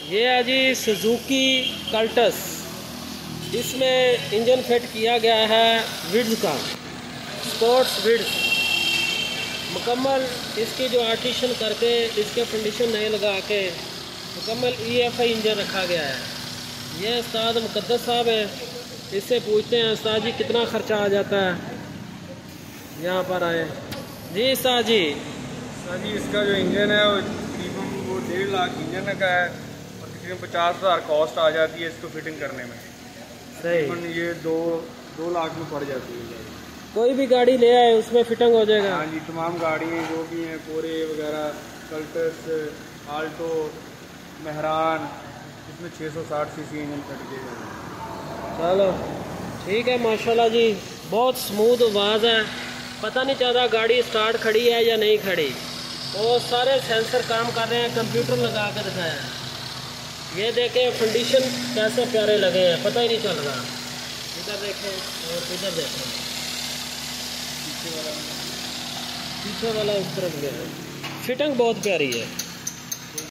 ये है जी सुजुकी कल्टस। इसमें इंजन फिट किया गया है विड्स का, स्पोर्ट्स विड्स मुकम्मल। इसकी जो आर्टिशन करके इसके कंडीशन नए लगा के मुकम्मल EFI इंजन रखा गया है। ये उस्ताद मुकद्दस साहब है, इससे पूछते हैं उस्ताद जी कितना ख़र्चा आ जाता है। यहाँ पर आए जी उस्ताद जी। इसका जो इंजन है वो तकरीबन 1.5 लाख इंजन का है और तकरीबन 50,000 कॉस्ट आ जाती है इसको फिटिंग करने में। सही, ये दो लाख में पड़ जाती है। कोई भी गाड़ी ले आए उसमें फिटिंग हो जाएगा। हाँ जी, तमाम गाड़ियाँ जो भी हैं, कोरे वगैरह, कल्टस, आल्टो, मेहरान, इसमें 660 सीसी इंजन फिट किया जाएगा। चलो ठीक है, माशाल्लाह जी, बहुत स्मूथ आवाज़ है। पता नहीं चलता गाड़ी स्टार्ट खड़ी है या नहीं खड़ी। और सारे सेंसर काम कर रहे हैं, कंप्यूटर लगा कर दिखाया है। ये देखें कंडीशन कैसे प्यारे लगे हैं, पता ही नहीं चल रहा। इधर देखें और इधर देखें, पीछे वाला इस तरफ गया है। फिटिंग बहुत प्यारी है।